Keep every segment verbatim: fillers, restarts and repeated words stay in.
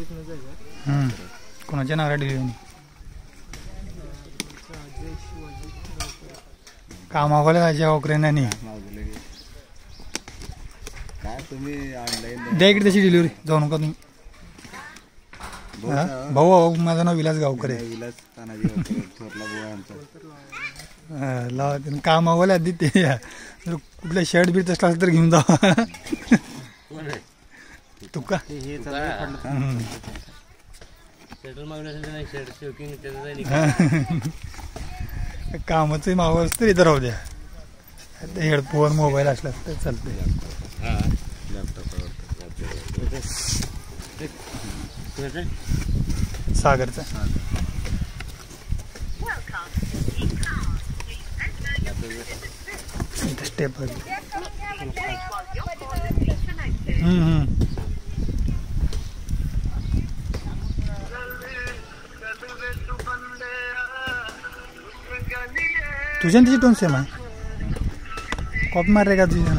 हम्म कोणाच्या नावाला डिलिव्हरी कामावाले राजा ओकरेनानी काय तुम्ही ऑनलाईन द्या इकडे त्याची डिलिव्हरी जाऊ नका तुम्ही. भाऊ भाऊ माझं नाव विलास गावकर आहे. विलास तानाजी गावकर थोरला भाऊ आमचा. लावा कामावाले आधी ते जर कुठल्या शर्ट बीट असला तर घेऊन जावा. तुका कामाचं मावं तर इथं राहू द्या. हेडफोन मोबाईल असला तर चालते. सागरचा स्टेप तुझ्या त्याची टोन सेम आहे. कॉपी मार रे का तुझ्या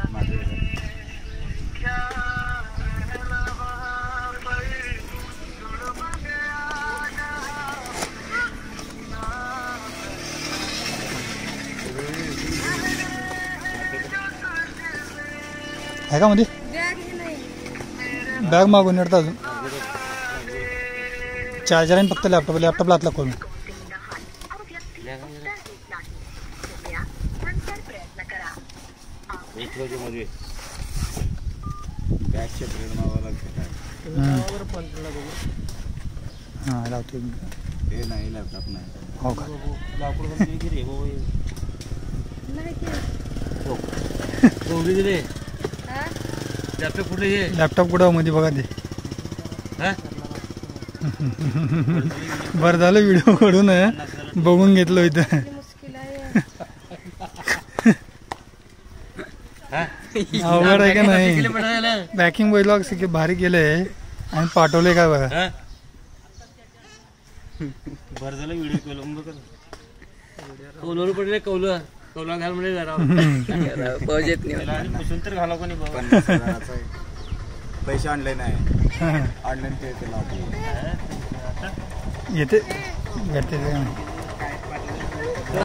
आहे का मध्ये बॅग मागून येतात अजून चार्जर आणि फक्त लॅपटॉप लॅपटॉपला हातला करून हां लावतो. हे नाही लॅपटॉप नाही. हो का लॅपटॉप कुठे लॅपटॉप कुठं मध्ये बघा ते. बरं झालं व्हिडिओ काढून बघून घेतलं इथं. अवघड आहे का नाही. पॅकिंग बैलॉग की भारी केलंय आणि पाठवले काय बघा. बरं झालं व्हिडिओ केलं बघ. कौलवर पडले कौल कौला घाल म्हणजे जरा बजेट नाही पुसून तर घाला कोणी पैसे ऑनलाईन आहे. ऑनलाईन पे केला येते भेटते.